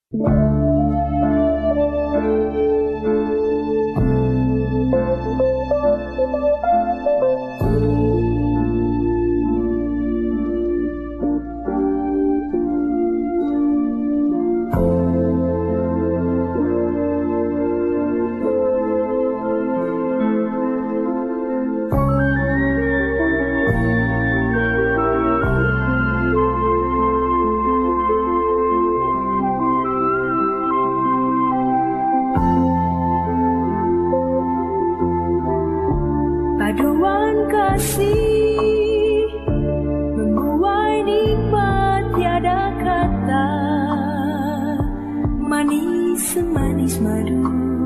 Paduan kasih membuai nikmat tiada kata, manis semanis madu.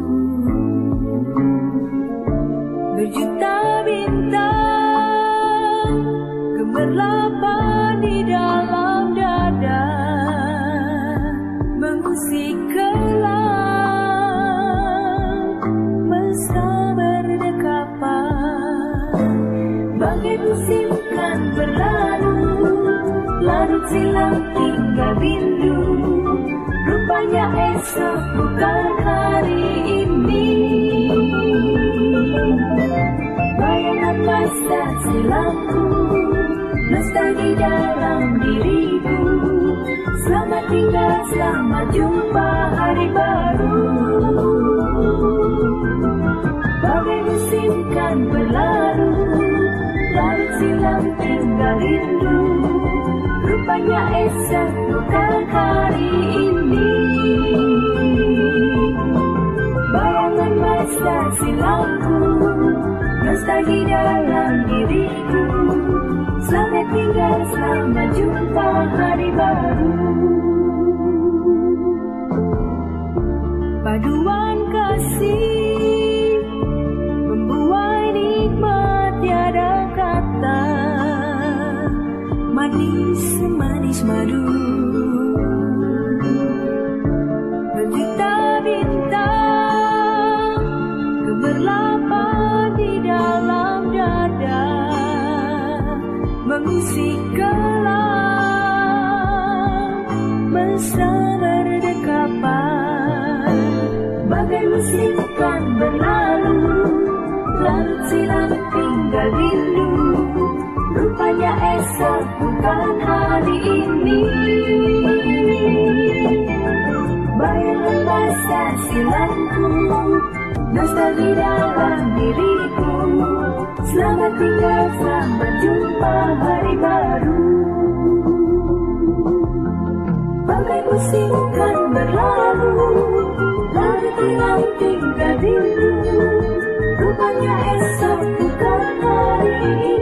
Berjuta bintang gemerlapan di dalam dada, mengusik kelam mesra berdekapan. Bagai musim kan berlalu, larut silam tinggal rindu. Rupanya esok bukan hari ini. Bayangan masa silamku, nostalgia dalam diriku. Selamat tinggal, selamat jumpa hari baru. Bagai musim kan berlalu, larut silam tinggal rindu. Rupanya esok bukan hari ini. Bayangan masa silamku, nostalgia dalam diriku. Selamat tinggal, selamat jumpa hari baru. Paduan kasih membuai nikmat tiada kata, manis semanis madu. Berjuta bintang gemerlapan di dalam dada, mengusik kelam mesra berdekapan. Bagai musim kan berlalu, larut silam tinggal rindu. Rupanya esok bukan hari ini. Bayangan masa silamku, nostalgia dalam diriku. Selamat tinggal, selamat jumpa hari baru. Bagai musim kan berlalu, larut silam tinggal rindu. Rupanya esok bukan hari ini.